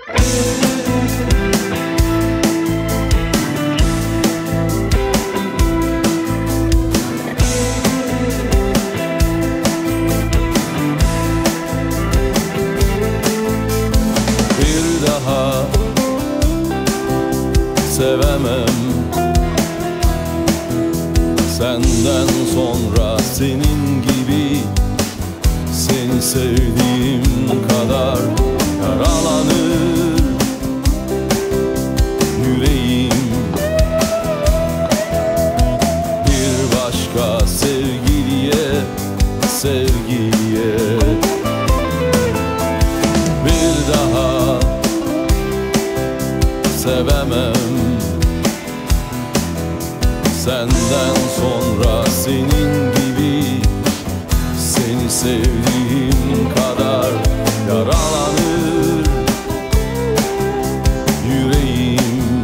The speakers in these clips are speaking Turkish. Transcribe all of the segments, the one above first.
Sevemem senden sonra senin gibi, seni sevdiğim kadar yaralanır yüreğim. Bir başka sevgiliye, sevgiliye bir daha sevemem. Senden sonra senin gibi, seni sevdiğim kadar yaralanır yüreğim.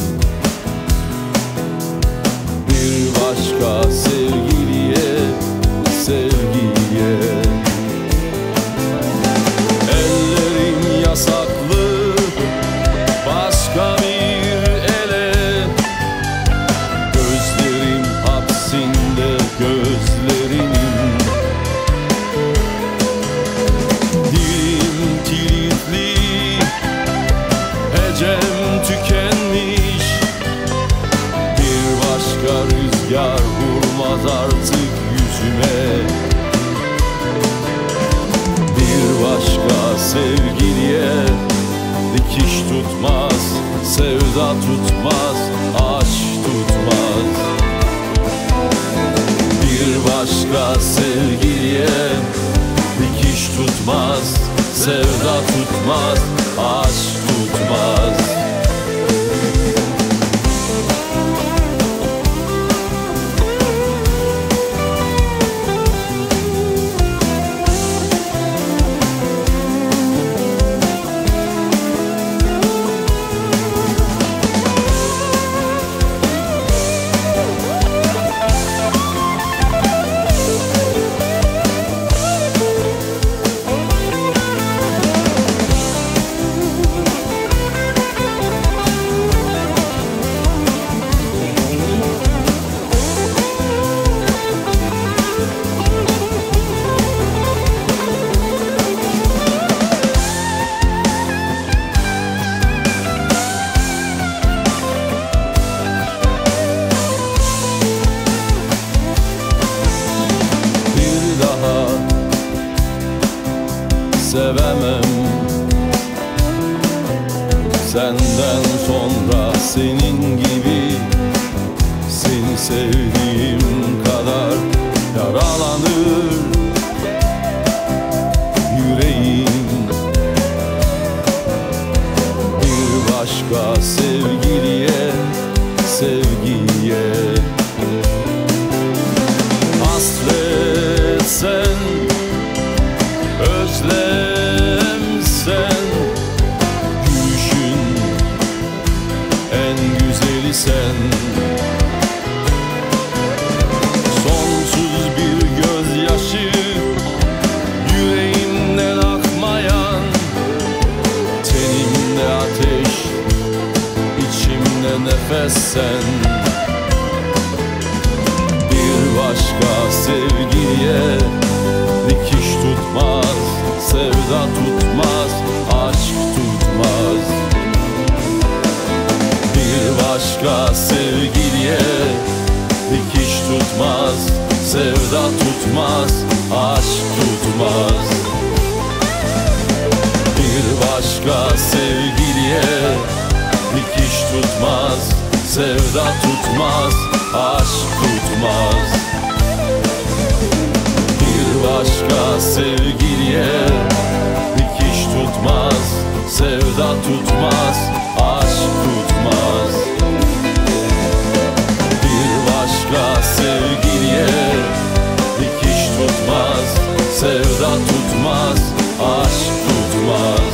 Bir başka sevgiliye, sevgiliye ellerim yasaklı başka bir ele, gözlerim hapsinde gözlerinin, dilim kilitli, ecem tükenmiş. Bir başka rüzgar vurmaz artık yüzüme, bir başka sevgiliye dikiş tutmaz, sevda tutmaz, aşk tutmaz. Bir başka sevgiliye dikiş tutmaz, sevda tutmaz, aşk tutmaz. Sevemem senden sonra senin gibi, seni sevdiğim kadar yaralanır yüreğim. Bir başka sevgiliye, sevgiliye hasret sen, özlem sen, gülüşün en güzeli sen. Sonsuz bir gözyaşı yüreğimden akmayan, tenimde ateş, içimde nefes sen. Bir başka sevgiliye dikiş tutmaz, sevda tutmaz, aşk tutmaz. Bir başka sevgiliye dikiş tutmaz, sevda tutmaz, aşk tutmaz. Bir başka sevgiliye dikiş tutmaz, sevda tutmaz, aşk tutmaz. Bir başka sevgiliye dikiş tutmaz, sevda tutmaz, aşk tutmaz. Bir başka sevgiliye dikiş tutmaz, sevda tutmaz, aşk tutmaz.